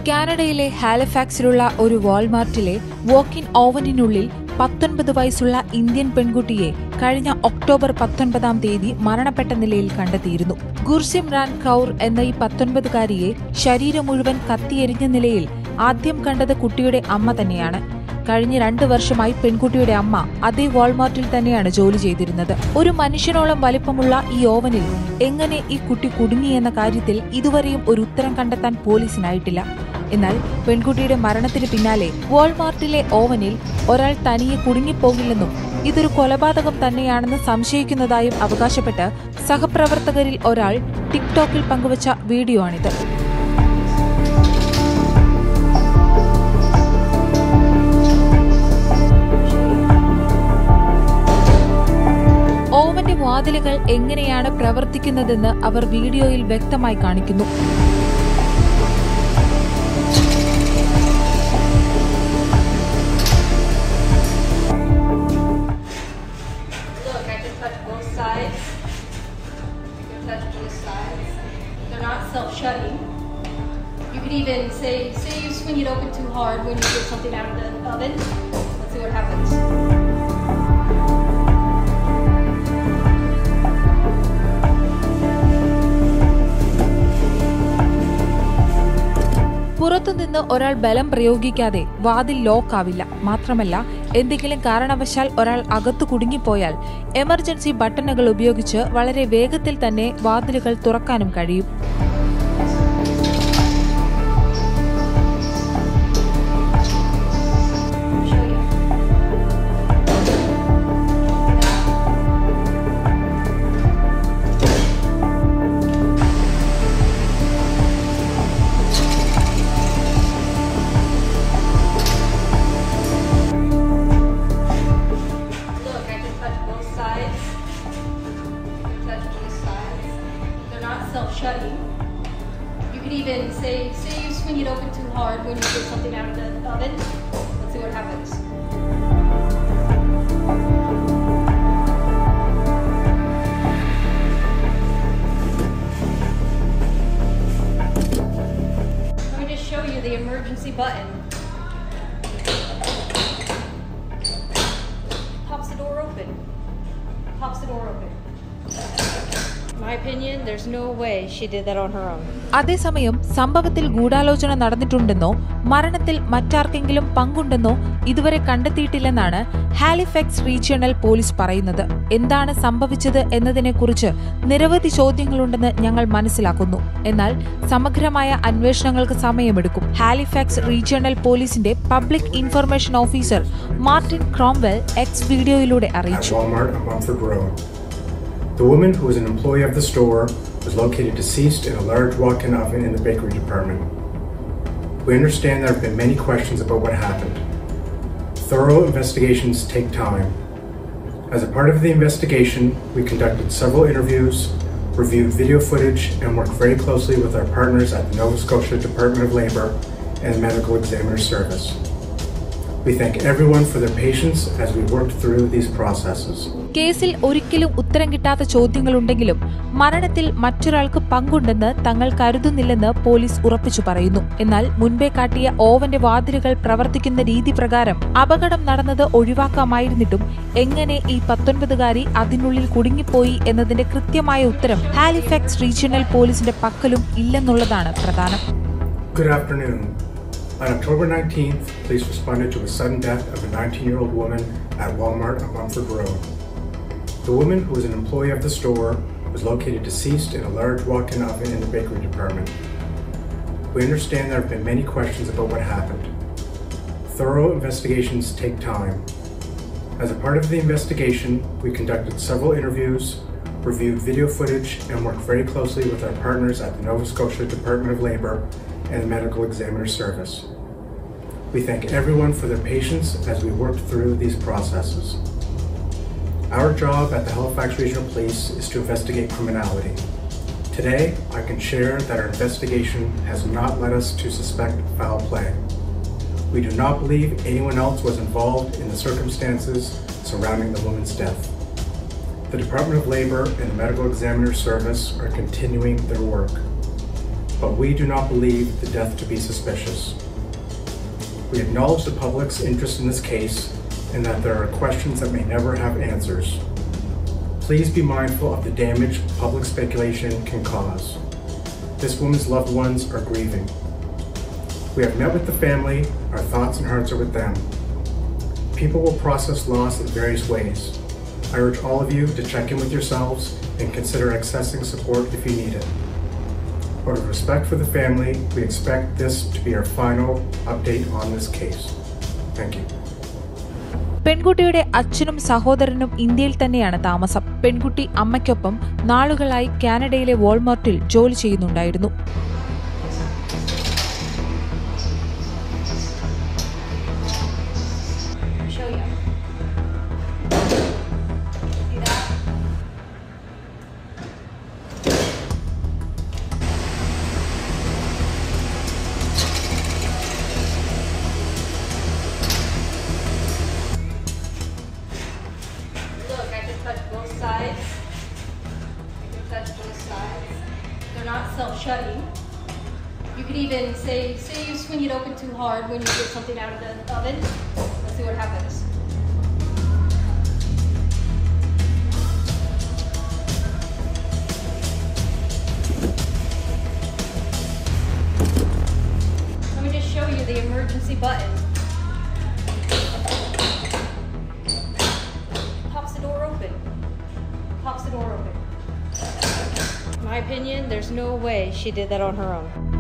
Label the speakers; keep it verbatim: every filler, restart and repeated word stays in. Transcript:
Speaker 1: കാനഡയിലെ ഹാലിഫാക്സിലുള്ള ഒരു വാൾമാർട്ടിലെ വോക്ക്-ഇൻ ഓവനിനുള്ളിൽ പത്തൊൻപത് വയസ്സുള്ള ഇന്ത്യൻ പെൺകുട്ടിയെ കഴിഞ്ഞ ഒക്ടോബർ പത്തൊൻപതാം തീയതി മരണപ്പെട്ട നിലയിൽ കണ്ടെത്തിയിരുന്നു. ഗുർസിമ്രാൻ കൗർ എന്ന ഈ പത്തൊൻപതുകാരിയെ ശരീരം മുഴുവൻ കത്തിയെരിഞ്ഞ നിലയിൽ ആദ്യം കണ്ടത് കുട്ടിയുടെ അമ്മ തന്നെയാണ്. കഴിഞ്ഞ രണ്ടു വർഷമായി പെൺകുട്ടിയുടെ അമ്മ അതേ വാൾമാർട്ടിൽ തന്നെയാണ് ജോലി ചെയ്തിരുന്നത്. ഒരു മനുഷ്യനോളം വലിപ്പമുള്ള ഈ ഓവനിൽ എങ്ങനെ ഈ കുട്ടി കുടുങ്ങിയെന്ന കാര്യത്തിൽ ഇതുവരെയും ഒരു ഉത്തരം കണ്ടെത്താൻ പോലീസിനായിട്ടില്ല. എന്നാൽ പെൺകുട്ടിയുടെ മരണത്തിന് പിന്നാലെ വാൾമാർട്ടിലെ ഓവനിൽ ഒരാൾ തനിയെ കുടുങ്ങിപ്പോകില്ലെന്നും ഇതൊരു കൊലപാതകം തന്നെയാണെന്ന് സംശയിക്കുന്നതായും അവകാശപ്പെട്ട് സഹപ്രവർത്തകരിൽ ഒരാൾ ടിക്ടോക്കിൽ പങ്കുവച്ച വീഡിയോ ആണിത്. ഓവന്റെ വാതിലുകൾ എങ്ങനെയാണ് പ്രവർത്തിക്കുന്നതെന്ന് അവർ വീഡിയോയിൽ വ്യക്തമായി കാണിക്കുന്നു.
Speaker 2: Self-shutting. You could even say, say you swing it open too hard when you get something out of the oven. Let's see what happens. പുറത്തുനിന്ന് ഒരാൾ ബലം പ്രയോഗിക്കാതെ വാതിൽ ലോക്ക് ആവില്ല. മാത്രമല്ല, എന്തെങ്കിലും കാരണവശാൽ ഒരാൾ അകത്തു കുടുങ്ങിപ്പോയാൽ എമർജൻസി ബട്ടണുകൾ ഉപയോഗിച്ച് വളരെ വേഗത്തിൽ തന്നെ വാതിലുകൾ തുറക്കാനും കഴിയും. Self-shutting. You could even say, say you swing it open too hard when you get something out of the oven. Let's see what happens. Let me just show you the emergency button. Pops the door open. Pops the door open. My opinion, there's no way she did that on her own.
Speaker 1: അതേസമയം സംഭവത്തിൽ ഗൂഢാലോചന നടന്നിട്ടുണ്ടെന്നോ മരണത്തിൽ മറ്റാർക്കെങ്കിലും പങ്കുണ്ടെന്നോ ഇതുവരെ കണ്ടെത്തിയിട്ടില്ലെന്നാണ് Halifax regional police പറയുന്നത്. എന്താണ് സംഭവിച്ചത് എന്നതിനെക്കുറിച്ച് നിരവധി ചോദ്യങ്ങളുണ്ടെന്ന് ഞങ്ങൾ മനസ്സിലാക്കുന്നു. എന്നാൽ സമഗ്രമായ അന്വേഷണങ്ങൾക്ക് സമയമെടുക്കും. ഹാലിഫാക്സ് റീജിയണൽ പോലീസിന്റെ public information officer Martin Cromwell X വീഡിയോയിലൂടെ അറിയിച്ചു.
Speaker 3: The woman, who was an employee of the store, was located deceased in a large walk-in oven in the bakery department. We understand there have been many questions about what happened. Thorough investigations take time. As a part of the investigation, we conducted several interviews, reviewed video footage, and worked very closely with our partners at the Nova Scotia Department of Labour and the Medical Examiner Service. We thank everyone for their patience as we worked through these processes.
Speaker 1: കേസിൽ ഒരിക്കലും ഉത്തരം കിട്ടാത്ത ചോദ്യങ്ങളുണ്ടെങ്കിലും മരണത്തിൽ മറ്റൊരാൾക്ക് പങ്കുണ്ടെന്ന് തങ്ങൾ കരുതുന്നില്ലെന്ന് police ഉറപ്പിച്ചു പറയുന്നു. എന്നാൽ മുൻപേ കാട്ടിയ ഓവന്റെ വാതിലുകൾ പ്രവർത്തിക്കുന്ന രീതി പ്രകാരം അപകടം നടന്നത് ഒഴിവാക്കാമായിരുന്നിട്ടും എങ്ങനെ ഈ പത്തൊൻപതുകാരി അതിനുള്ളിൽ കുടുങ്ങിപ്പോയി എന്നതിന്റെ കൃത്യമായ ഉത്തരം ഹാലിഫാക്സ് റീജിയണൽ പോലീസിന്റെ പക്കലും ഇല്ലെന്നുള്ളതാണ് പ്രധാനം.
Speaker 3: Good afternoon. On October nineteenth, police responded to a sudden death of a nineteen-year-old woman at Walmart on Mumford Road. The woman, who was an employee of the store, was located deceased in a large walk-in oven in the bakery department. We understand there have been many questions about what happened. Thorough investigations take time. As a part of the investigation, we conducted several interviews, reviewed video footage, and worked very closely with our partners at the Nova Scotia Department of Labour and the Medical Examiner Service. We thank everyone for their patience as we worked through these processes. Our job at the Halifax Regional Police is to investigate criminality. Today, I can share that our investigation has not led us to suspect foul play. We do not believe anyone else was involved in the circumstances surrounding the woman's death. The Department of Labour and the Medical Examiner Service are continuing their work. but we do not believe the death to be suspicious. We acknowledge the public's interest in this case and that there are questions that may never have answers. Please be mindful of the damage public speculation can cause. This woman's loved ones are grieving. We have met with the family. Our thoughts and hearts are with them. People will process loss in various ways. I urge all of you to check in with yourselves and consider accessing support if you need it. Out of respect for the family, we expect this to be our final update on this case. Thank you.
Speaker 2: പെൺകുട്ടിയുടെ അച്ഛനും സഹോദരനും ഇന്ത്യയിൽ തന്നെയാണ് താമസം. പെൺകുട്ടി അമ്മയ്ക്കൊപ്പം നാളുകളായി കാനഡയിലെ വാൾമാർട്ടിൽ ജോലി ചെയ്യുന്നുണ്ടായിരുന്നു.
Speaker 4: Sides. You can touch both sides. They're not self-shutting. You could even say, say you swing it open too hard when you get something out of the oven. Let's see what happens. Let me just show you the emergency button. Pops the door open. Pops the door open. In my opinion, there's no way she did that on her own.